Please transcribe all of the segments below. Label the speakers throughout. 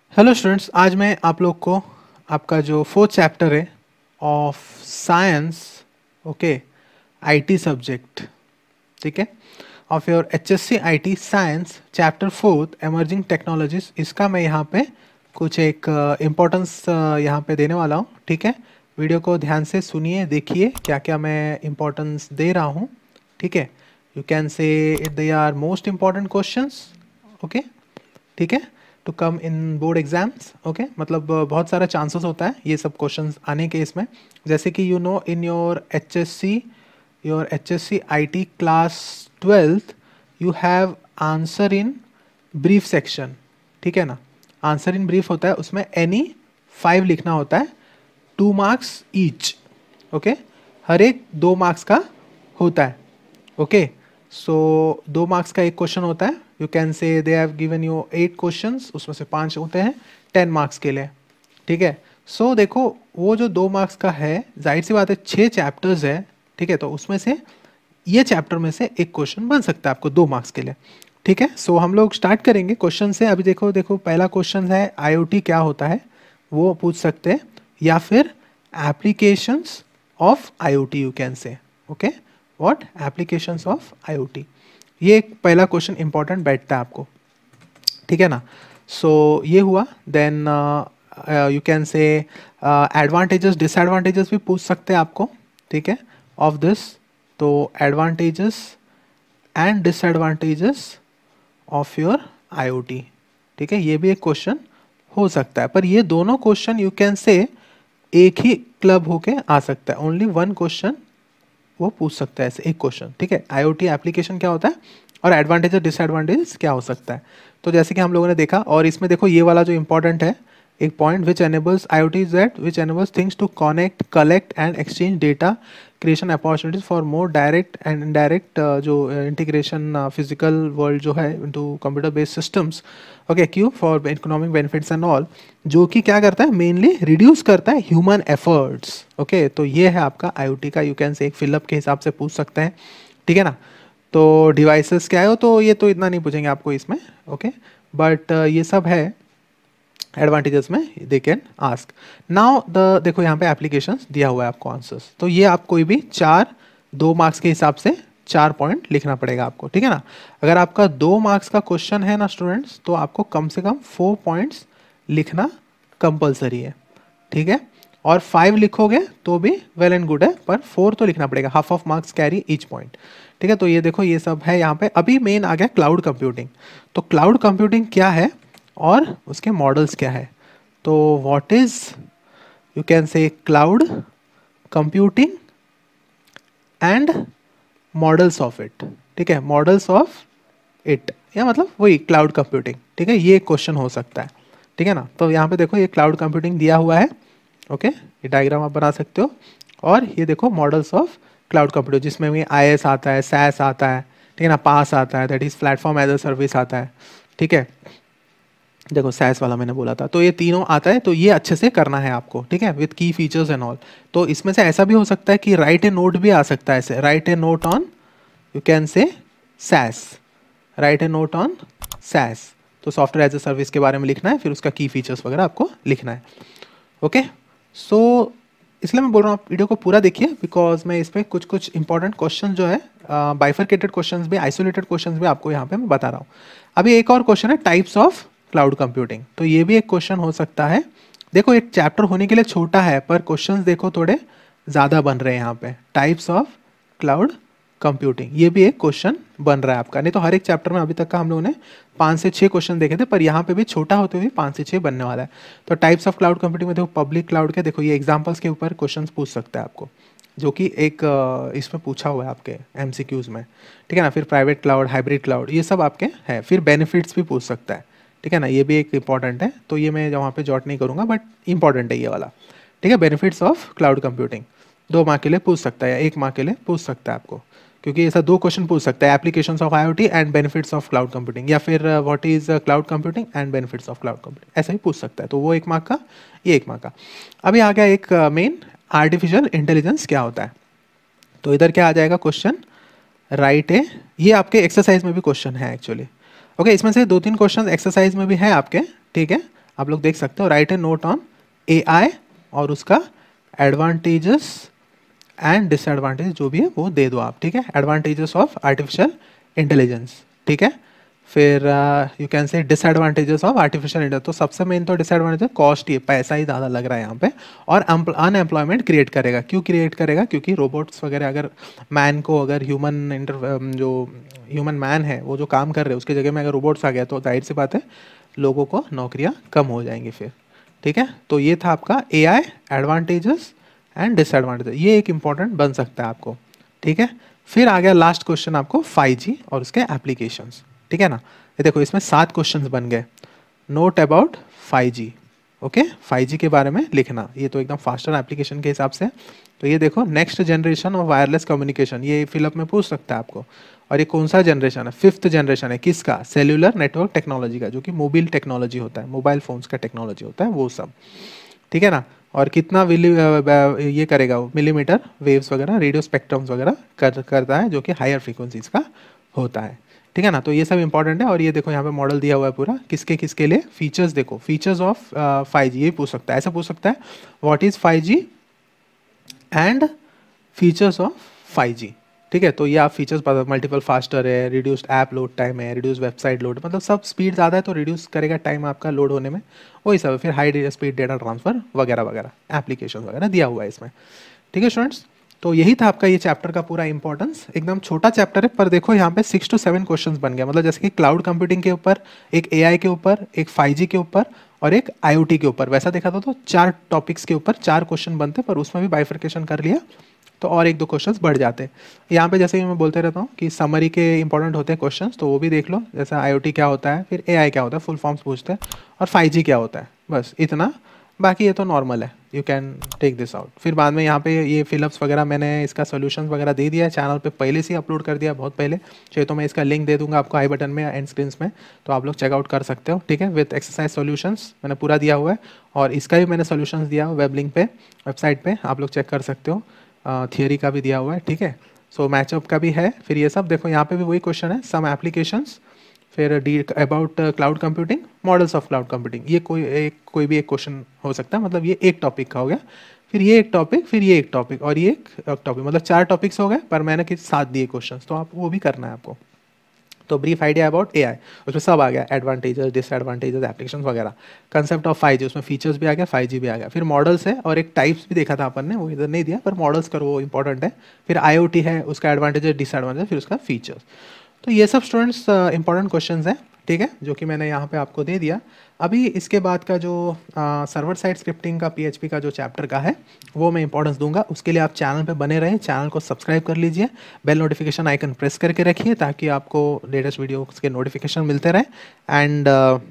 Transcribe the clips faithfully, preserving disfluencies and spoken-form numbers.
Speaker 1: Hello students, आज मैं आप लोग को आपका जो फोर्थ चैप्टर है of science, okay, IT subject, ठीक है, of your HSC IT science chapter fourth emerging technologies, इसका मैं यहाँ पे कुछ एक इम्पोर्टेंस uh, uh, यहाँ पे देने वाला हूँ। ठीक है, वीडियो को ध्यान से सुनिए, देखिए क्या क्या मैं इम्पोर्टेंस दे रहा हूँ। ठीक है, you can say they are most important questions, okay, ठीक है, to come in board exams. Okay, मतलब uh, बहुत सारा चांसेस होता है ये सब क्वेश्चंस आने के इसमें। जैसे कि you know in your H S C your H S C I T class twelfth you have answer in brief section. ठीक है ना, आंसर इन ब्रीफ होता है, उसमें एनी फाइव लिखना होता है, टू मार्क्स ईच। ओके, हर एक दो मार्क्स का होता है। ओके, सो दो मार्क्स का एक क्वेश्चन होता है। You can say they have given you eight questions, उसमें से पांच होते हैं टेन मार्क्स के लिए। ठीक है, सो so, देखो वो जो दो मार्क्स का है, जाहिर सी बात है छः चैप्टर्स है। ठीक है, तो उसमें से ये चैप्टर में से एक क्वेश्चन बन सकता है आपको दो मार्क्स के लिए। ठीक है, सो so, हम लोग स्टार्ट करेंगे क्वेश्चन से। अभी देखो देखो पहला क्वेश्चन है आईओटी क्या होता है, वो पूछ सकते हैं, या फिर applications of IoT you can say. Okay, what applications of IoT, ये एक पहला क्वेश्चन इंपॉर्टेंट बैठता है आपको। ठीक है ना, सो so, ये हुआ। Then you can say advantages disadvantages भी पूछ सकते हैं आपको। ठीक है, ऑफ दिस, तो advantages and disadvantages of your IoT. ठीक है, ये भी एक क्वेश्चन हो सकता है, पर ये दोनों क्वेश्चन यू कैन से एक ही क्लब होके आ सकता है, ओनली वन क्वेश्चन वो पूछ सकता है ऐसे एक क्वेश्चन। ठीक है, आईओटी एप्लीकेशन क्या होता है और एडवांटेज और डिसएडवांटेज क्या हो सकता है। तो जैसे कि हम लोगों ने देखा, और इसमें देखो ये वाला जो इंपॉर्टेंट है एक point, which enables IoT is that which enables things to connect, collect and exchange data, creation opportunities for more direct and indirect जो इंटीग्रेशन फिजिकल वर्ल्ड जो है into computer based systems. Okay, क्यों, for economic benefits and all, जो कि क्या करता है, mainly reduce करता है ह्यूमन एफर्ट्स। ओके, तो ये है आपका आईओटी का, यू कैन से एक फिलअप के हिसाब से पूछ सकते हैं। ठीक है ना, तो डिवाइसेस क्या है हो, तो ये तो इतना नहीं पूछेंगे आपको इसमें। ओके, बट ये सब है एडवांटेजेस में, they can ask. Now the देखो यहाँ पे एप्लीकेशंस दिया हुआ है आपको आंसर्स, तो ये आप कोई भी चार दो मार्क्स के हिसाब से चार पॉइंट लिखना पड़ेगा आपको। ठीक है ना, अगर आपका दो मार्क्स का क्वेश्चन है ना स्टूडेंट्स, तो आपको कम से कम फोर पॉइंट्स लिखना कंपलसरी है। ठीक है, और फाइव लिखोगे तो भी वेल एंड गुड है, पर फोर तो लिखना पड़ेगा, half of marks carry each point. ठीक है, तो ये देखो ये सब है यहाँ पे। अभी मेन आ गया क्लाउड कंप्यूटिंग। तो क्लाउड कंप्यूटिंग क्या है और उसके मॉडल्स क्या है, तो what is you can say cloud computing and models of it. ठीक है, मॉडल्स ऑफ इट, या मतलब वही क्लाउड कंप्यूटिंग। ठीक है, ये क्वेश्चन हो सकता है। ठीक है ना, तो यहाँ पे देखो ये क्लाउड कंप्यूटिंग दिया हुआ है। ओके, ये डायग्राम आप बना सकते हो, और ये देखो मॉडल्स ऑफ क्लाउड कंप्यूटिंग, जिसमें भी आई एस आता है, सैस आता है, ठीक है ना, पास आता है, that is platform as a service आता है। ठीक है, देखो सैस वाला मैंने बोला था, तो ये तीनों आता है, तो ये अच्छे से करना है आपको। ठीक है, विथ की फीचर्स एंड ऑल। तो इसमें से ऐसा भी हो सकता है कि राइट ए नोट भी आ सकता है, ऐसे write a note on you can say SaaS, write a note on SaaS, तो सॉफ्टवेयर एज ए सर्विस के बारे में लिखना है, फिर उसका की फीचर्स वगैरह आपको लिखना है। ओके, सो इसलिए मैं बोल रहा हूँ आप वीडियो को पूरा देखिए, बिकॉज मैं इसमें कुछ कुछ इंपॉर्टेंट क्वेश्चन जो है, बाइफरकेटेड क्वेश्चंस भी, आइसोलेटेड क्वेश्चंस भी आपको यहाँ पे मैं बता रहा हूँ। अभी एक और क्वेश्चन है टाइप्स ऑफ क्लाउड कंप्यूटिंग, तो ये भी एक क्वेश्चन हो सकता है। देखो एक चैप्टर होने के लिए छोटा है, पर क्वेश्चंस देखो थोड़े ज़्यादा बन रहे हैं यहाँ पे। टाइप्स ऑफ क्लाउड कंप्यूटिंग, ये भी एक क्वेश्चन बन रहा है आपका। नहीं तो हर एक चैप्टर में अभी तक का हम लोगों ने पाँच से छः क्वेश्चन देखे थे, पर यहाँ पे भी छोटा होते हुए पाँच से छः बनने वाला है। तो टाइप्स ऑफ क्लाउड कंप्यूटिंग में देखो पब्लिक क्लाउड के, देखो ये एग्जांपल्स के ऊपर क्वेश्चन पूछ सकता है आपको, जो कि एक इसमें पूछा हुआ है आपके एमसीक्यूज़ में। ठीक है ना, फिर प्राइवेट क्लाउड, हाइब्रिड क्लाउड, ये सब आपके हैं। फिर बेनिफिट्स भी पूछ सकता है। ठीक है ना, ये भी एक इंपॉर्टेंट है, तो ये मैं वहाँ पे जॉट नहीं करूँगा, बट इंपॉर्टेंट है ये वाला। ठीक है, बेनिफिट्स ऑफ क्लाउड कंप्यूटिंग दो मार्क के लिए पूछ सकता है, या एक मार्क के लिए पूछ सकता है आपको, क्योंकि ऐसा दो क्वेश्चन पूछ सकता है, applications of IoT and benefits of cloud computing, या फिर what is cloud computing and benefits of cloud computing, ऐसा ही पूछ सकता है। तो वो एक मार्क का, ये एक मार्क का। अभी आ गया एक मेन, आर्टिफिशियल इंटेलिजेंस क्या होता है। तो इधर क्या आ जाएगा क्वेश्चन, राइट है, ये आपके एक्सरसाइज में भी क्वेश्चन है एक्चुअली। ओके, इसमें से दो तीन क्वेश्चन एक्सरसाइज में भी है आपके। ठीक है, आप लोग देख सकते हो, write a note on A I और उसका एडवांटेजेस एंड डिसएडवांटेज जो भी है वो दे दो आप, ठीक है। एडवांटेजेस ऑफ आर्टिफिशियल इंटेलिजेंस, ठीक है। फिर you can say disadvantages of artificial intelligence. तो सबसे मेन तो डिसएडवांटेज कॉस्ट ही है, पैसा ही ज़्यादा लग रहा है यहाँ पे, और अनएम्प्लॉयमेंट क्रिएट करेगा। क्यों क्रिएट करेगा? क्योंकि रोबोट्स वगैरह अगर मैन को, अगर ह्यूमन इंटर जो ह्यूमन मैन है वो जो काम कर रहे हैं उसकी जगह में अगर रोबोट्स आ गया तो जाहिर सी बात है लोगों को नौकरियाँ कम हो जाएंगी फिर, ठीक है। तो ये था आपका A I advantages and disadvantage, ये एक इंपॉर्टेंट बन सकता है आपको, ठीक है। फिर आ गया लास्ट क्वेश्चन आपको फाइव जी और उसके एप्लीकेशंस, ठीक है ना। ये देखो इसमें सात क्वेश्चंस बन गए। Note about five G, okay, five G के बारे में लिखना, ये तो एकदम फास्टर एप्लीकेशन के हिसाब से। तो ये देखो next generation of wireless communication, ये फिलअप में पूछ सकता है आपको। और ये कौन सा जनरेशन है? फिफ्थ जनरेशन है, किसका? सेल्यूलर नेटवर्क टेक्नोलॉजी का, जो कि मोबाइल टेक्नोलॉजी होता है, मोबाइल फोन्स का टेक्नोलॉजी होता है वो सब, ठीक है ना। और कितना विली ये करेगा वो मिलीमीटर वेव्स वगैरह, रेडियो स्पेक्ट्रम्स वगैरह कर करता है, जो कि हायर फ्रीक्वेंसीज का होता है, ठीक है ना। तो ये सब इंपॉर्टेंट है। और ये देखो यहाँ पे मॉडल दिया हुआ है पूरा, किसके किसके लिए। फीचर्स देखो, फीचर्स ऑफ फाइव जी, ये पूछ सकता है, ऐसा पूछ सकता है what is five G and features of five G, ठीक है। तो ये आप फीचर्स पता, मल्टीपल फास्टर है, रिड्यूस्ड ऐप लोड टाइम है, रिड्यूस वेबसाइट लोड, मतलब सब स्पीड ज़्यादा है तो रिड्यूस करेगा टाइम आपका लोड होने में, वही सब है। फिर हाई स्पीड डेटा ट्रांसफर वगैरह वगैरह एप्लीकेशन वगैरह दिया हुआ है इसमें, ठीक है स्टूडेंट्स। तो यही था आपका ये चैप्टर का पूरा इंपॉर्टेंस। एकदम छोटा चैप्टर है पर देखो यहाँ पे सिक्स टू सेवन क्वेश्चंस बन गया, मतलब जैसे कि क्लाउड कंप्यूटिंग के ऊपर, एक एआई के ऊपर, एक फाइव जी के ऊपर और एक आईओटी के ऊपर। वैसा देखा था तो चार टॉपिक्स के ऊपर चार क्वेश्चन बनते, पर उसमें भी बाइफर्केशन कर लिया तो और एक दो क्वेश्चंस बढ़ जाते हैं। यहाँ पे जैसे कि मैं बोलते रहता हूँ कि समरी के इंपॉर्टेंट होते हैं क्वेश्चंस, तो वो भी देख लो, जैसे आईओटी क्या होता है, फिर एआई क्या होता है, फुल फॉर्म्स पूछते हैं, और फाइव जी क्या होता है, बस इतना। बाकी ये तो नॉर्मल है, you can take this out. फिर बाद में यहाँ पे ये फिलअप्स वगैरह मैंने इसका सोल्यूशन वगैरह दे दिया है, चैनल पे पहले से ही अपलोड कर दिया, बहुत पहले। चाहिए तो मैं इसका लिंक दे दूंगा आपको आई बटन में, एंड स्क्रीन में, तो आप लोग चेकआउट कर सकते हो, ठीक है। विथ एक्सरसाइज सोल्यूशंस मैंने पूरा दिया हुआ है, और इसका भी मैंने सोल्यूशंस दिया हुआ वेब लिंक पे, वेबसाइट पे, आप लोग चेक कर सकते हो। थियरी का भी दिया हुआ है, ठीक है। सो मैचअप का भी है। फिर ये सब देखो, यहाँ पे भी वही क्वेश्चन है, सम एप्लीकेशंस, फिर डी about cloud computing, models of cloud computing, ये कोई एक कोई भी एक क्वेश्चन हो सकता है, मतलब ये एक टॉपिक का हो गया, फिर ये एक टॉपिक, फिर ये एक टॉपिक, और ये एक टॉपिक, मतलब चार टॉपिक्स हो गए, पर मैंने किस सात दिए क्वेश्चंस, तो आप वो भी करना है आपको। तो ब्रीफ आइडिया अबाउट एआई, उसमें सब आ गया, एडवांटेजेस, डिसएडवांटेजेस, एप्लीकेशंस वगैरह। कंसेप्ट ऑफ फाइव जी, उसमें फीचर्स भी आ गया, फाइव जी भी आ गया। फिर मॉडल्स है, और एक टाइप्स भी देखा था अपन ने, वो इधर नहीं दिया, पर मॉडल्स करो वो इंपॉर्टेंट है। फिर आईओटी है, उसका एडवांटेजेस, डिसएडवांटेज, फिर उसका फीचर्स। तो ये सब स्टूडेंट्स इंपॉर्टेंट क्वेश्चंस हैं, ठीक है, जो कि मैंने यहाँ पे आपको दे दिया। अभी इसके बाद का जो सर्वर साइड स्क्रिप्टिंग का पीएचपी का जो चैप्टर का है वो मैं इंपॉर्टेंस दूंगा। उसके लिए आप चैनल पे बने रहें, चैनल को सब्सक्राइब कर लीजिए, बेल नोटिफिकेशन आइकन प्रेस करके रखिए ताकि आपको लेटेस्ट वीडियो के नोटिफिकेशन मिलते रहे। एंड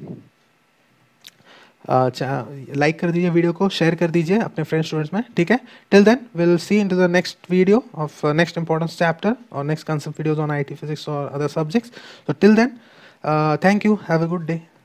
Speaker 1: लाइक कर दीजिए वीडियो को, शेयर कर दीजिए अपने फ्रेंड स्टूडेंट्स में, ठीक है। Till then will see into the next video of next importance chapter और next concept videos on IT physics और other subjects. So till then, uh, thank you. Have a good day.